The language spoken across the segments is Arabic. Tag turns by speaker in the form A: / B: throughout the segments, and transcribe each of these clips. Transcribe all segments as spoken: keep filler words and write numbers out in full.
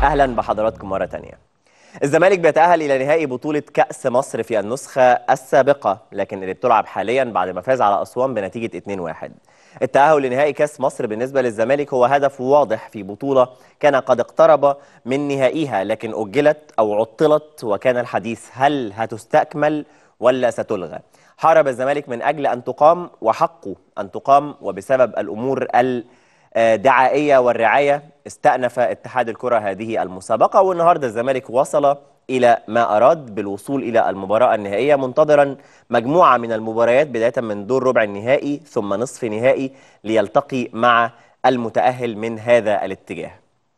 A: أهلا بحضراتكم مرة تانية. الزمالك بيتأهل إلى نهائي بطولة كأس مصر في النسخة السابقة، لكن اللي بتلعب حاليا بعد ما فاز على أسوان بنتيجة اتنين واحد. التأهل لنهائي كأس مصر بالنسبة للزمالك هو هدف واضح في بطولة كان قد اقترب من نهائيها، لكن أجلت أو عطلت، وكان الحديث هل هتستكمل ولا ستلغى. حارب الزمالك من أجل أن تقام، وحقه أن تقام، وبسبب الأمور الدعائية والرعاية استأنف اتحاد الكرة هذه المسابقة، والنهاردة الزمالك وصل إلى ما أراد بالوصول إلى المباراة النهائية، منتظرا مجموعة من المباريات بداية من دور ربع النهائي ثم نصف نهائي ليلتقي مع المتأهل من هذا الاتجاه.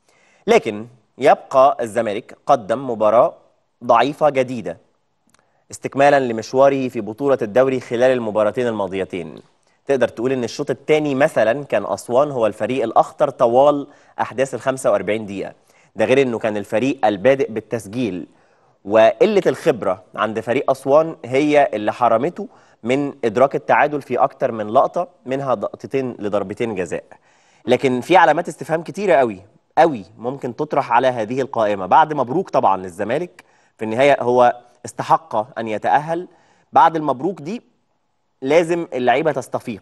A: لكن يبقى الزمالك قدم مباراة ضعيفة جديدة استكمالا لمشواره في بطولة الدوري خلال المباراتين الماضيتين. تقدر تقول ان الشوط الثاني مثلا كان أسوان هو الفريق الأخطر طوال أحداث ال خمسة وأربعين دقيقة، ده غير انه كان الفريق البادئ بالتسجيل، وقلة الخبرة عند فريق أسوان هي اللي حرمته من إدراك التعادل في أكتر من لقطة، منها لقطتين لضربتين جزاء. لكن في علامات استفهام كتيرة قوي قوي ممكن تطرح على هذه القائمة. بعد مبروك طبعا للزمالك في النهاية، هو استحق أن يتأهل. بعد المبروك دي لازم اللعيبة تستفيق.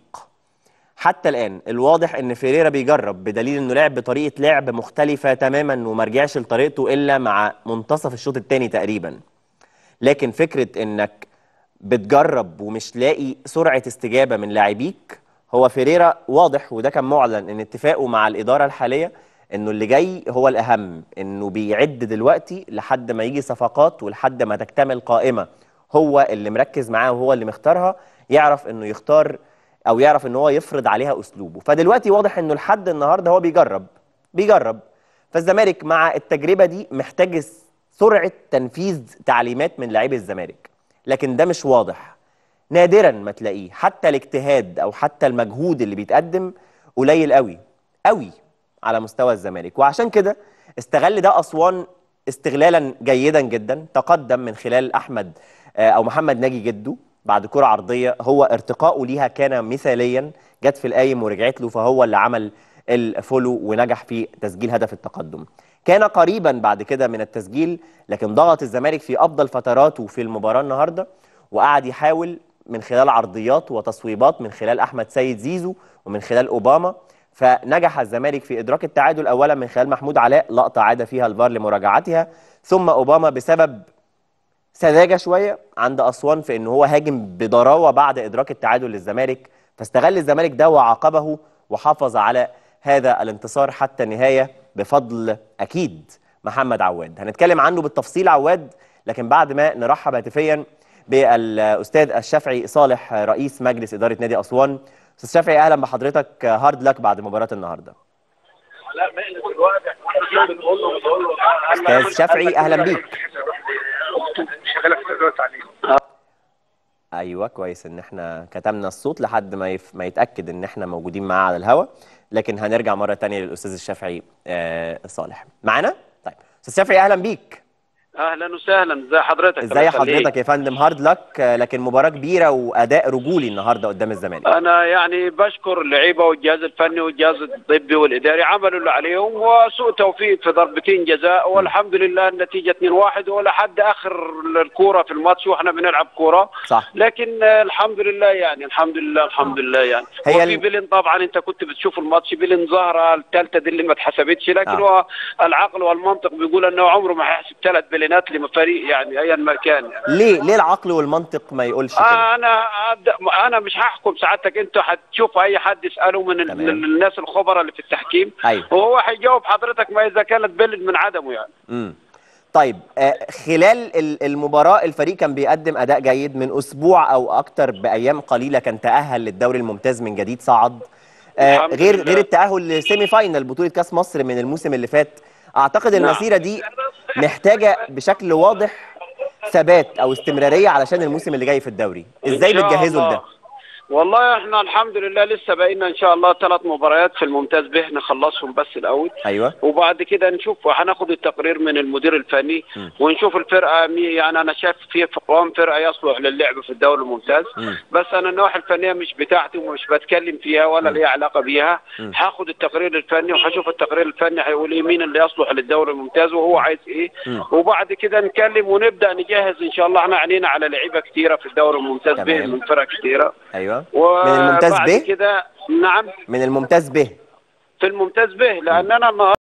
A: حتى الآن الواضح ان فيريرا بيجرب، بدليل انه لعب بطريقة لعب مختلفة تماما وما رجعش لطريقته الا مع منتصف الشوط الثاني تقريبا. لكن فكرة انك بتجرب ومش لاقي سرعة استجابة من لاعبيك، هو فيريرا واضح، وده كان معلن ان اتفاقه مع الإدارة الحالية انه اللي جاي هو الأهم، انه بيعد دلوقتي لحد ما يجي صفقات ولحد ما تكتمل قائمة هو اللي مركز معاه وهو اللي مختارها، يعرف انه يختار او يعرف ان هو يفرض عليها اسلوبه. فدلوقتي واضح انه لحد النهارده هو بيجرب بيجرب فالزمالك مع التجربه دي محتاج سرعه تنفيذ تعليمات من لاعبي الزمالك، لكن ده مش واضح. نادرا ما تلاقيه، حتى الاجتهاد او حتى المجهود اللي بيتقدم قليل قوي قوي على مستوى الزمالك. وعشان كده استغل ده اسوان استغلالا جيدا جدا، تقدم من خلال احمد او محمد ناجي جده بعد كرة عرضية، هو ارتقاؤه ليها كان مثاليا، جت في القايم ورجعت له، فهو اللي عمل الفولو ونجح في تسجيل هدف التقدم. كان قريبا بعد كده من التسجيل، لكن ضغط الزمالك في أفضل فتراته في المباراة النهاردة، وقعد يحاول من خلال عرضيات وتصويبات من خلال أحمد سيد زيزو ومن خلال أوباما، فنجح الزمالك في إدراك التعادل أولا من خلال محمود علاء، لقطة عاد فيها الفار لمراجعتها، ثم أوباما بسبب سذاجة شوية عند أسوان في أنه هو هاجم بضراوة بعد إدراك التعادل للزمالك، فاستغل الزمالك ده وعاقبه وحافظ على هذا الانتصار حتى النهاية بفضل أكيد محمد عواد. هنتكلم عنه بالتفصيل عواد، لكن بعد ما نرحب هاتفيا بالأستاذ الشافعي صالح رئيس مجلس إدارة نادي أسوان. أستاذ شافعي أهلا بحضرتك، هارد لك بعد مباراة النهاردة. أستاذ شافعي أهلا بيك. ايوه كويس ان احنا كتمنا الصوت لحد ما يف... ما يتاكد ان احنا موجودين معاه على الهواء، لكن هنرجع مره ثانيه للاستاذ الشافعي آه صالح معانا. طيب استاذ شافعي اهلا بيك.
B: اهلا وسهلا، ازي حضرتك؟
A: ازي حضرتك يا فندم؟ هارد لك، لكن مباراه كبيره واداء رجولي النهارده قدام الزمالك.
B: انا يعني بشكر اللعيبه والجهاز الفني والجهاز الطبي والاداري، عملوا اللي عليهم وسوء توفيق في ضربتين جزاء، والحمد لله النتيجه اتنين واحد ولا حد اخر الكوره في الماتش واحنا بنلعب كوره
A: صح.
B: لكن الحمد لله يعني الحمد لله الحمد لله يعني هي وفي بيلين طبعا، انت كنت بتشوف الماتش، بيلين ظاهره الثالثه دي اللي ما اتحسبتش، لكن آه. هو العقل والمنطق بيقول انه عمره ما هيحسب ثلاث بلينات لفريق يعني ايا ما كان يعني.
A: ليه ليه العقل والمنطق ما يقولش كده؟
B: آه انا انا مش هحكم سعادتك، انتوا هتشوفوا اي حد يساله من تمام. الناس الخبراء اللي في التحكيم،
A: أيوه.
B: وهو هيجاوب حضرتك ما اذا كانت بلد من عدمه يعني.
A: امم طيب آه خلال المباراه الفريق كان بيقدم اداء جيد، من اسبوع او اكتر بايام قليله كان تاهل للدوري الممتاز من جديد، صعد آه غير لله. غير التاهل لسيمي فاينل بطوله كاس مصر من الموسم اللي فات. اعتقد المسيره دي محتاجه بشكل واضح ثبات او استمراريه علشان الموسم اللي جاي في الدوري. ازاي بتجهزوا لده؟
B: والله احنا الحمد لله لسه بقينا ان شاء الله ثلاث مباريات في الممتاز به نخلصهم بس الاول.
A: ايوه.
B: وبعد كده نشوف، هناخد التقرير من المدير الفني م. ونشوف الفرقه مي يعني انا شايف في قوام فرقه يصلح للعب في الدوري الممتاز م. بس انا النواحي الفنيه مش بتاعتي ومش بتكلم فيها ولا ليها علاقه بيها. هاخد التقرير الفني وهشوف التقرير الفني هيقول ايه مين اللي يصلح للدوري الممتاز وهو عايز ايه م. وبعد كده نتكلم ونبدا نجهز ان شاء الله. احنا عينينا على لعيبه كتيره في الدوري الممتاز به من فرق كتيره.
A: ايوه. من الممتاز به؟
B: كده نعم.
A: من الممتاز به.
B: في الممتاز به لان انا النهارده